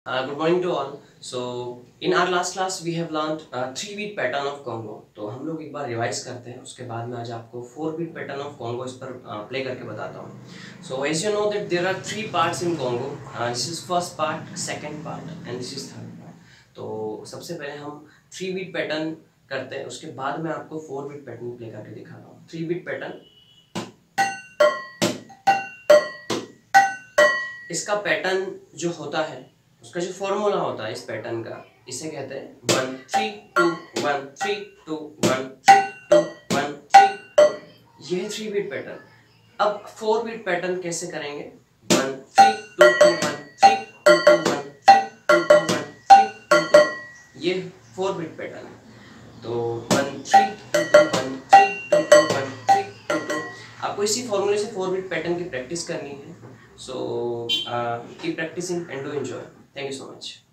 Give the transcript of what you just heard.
Good morning to all. So in our last class we have learned 3-beat pattern of Congo. तो हम लोग एक बार revise करते हैं, उसके बाद में आज आपको 4-beat pattern of Congo इस पर प्ले करके बताता हूँ. So as you know that there are 3 parts in Congo. This is first part, second part and this is third part. तो सबसे पहले हम 3-beat pattern करते हैं, उसके बाद मैं आपको 4-beat pattern प्ले करके दिखाता हूँ. 3-beat pattern, इसका पैटर्न जो होता है, उसका जो फॉर्मूला होता है इस पैटर्न का, इसे कहते हैं 1 3 2 1 3 2 1 3 2 1 3 2. ये 3-beat पैटर्न. अब 4-beat पैटर्न कैसे करेंगे? 1 3 2 2 1 3 2 2 1 3 2 2 1 3 2 2. ये 4-beat पैटर्न है. तो 1 3 2 2 1 3 2 2 1 3 2 2. आपको इसी फॉर्मूले से 4-beat पैटर्न की प्रैक्टिस करनी है. So keep practicing and do enjoy. Thank you so much.